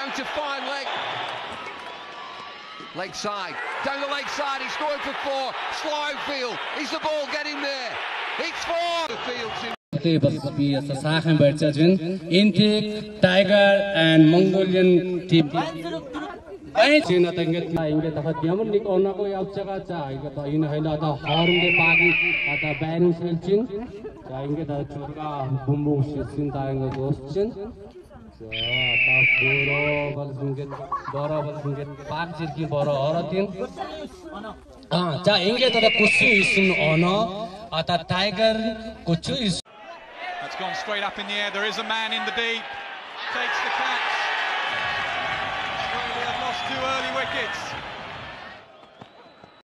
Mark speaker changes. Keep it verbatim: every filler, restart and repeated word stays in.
Speaker 1: trying to find leg. Leg side, down the leg side, he's going for four. Slow field, is the ball getting there? It's four. The field to Intake, Tiger and Mongolian team. I see nothing get my Inget of a Diamond on a way of Chagacha. I got in a head of the horn the party at the band switching. I get a Chuka, Bumbu, she's in time of question. So, Boro was get Boro was get Park Jirki Boro Oratin. Ah, Ja Inget of the Kusu is in honor at a Tiger Kuchu is.
Speaker 2: That's gone straight up in the air. There is a man in the deep. Takes the catch. Australia have lost two early wickets.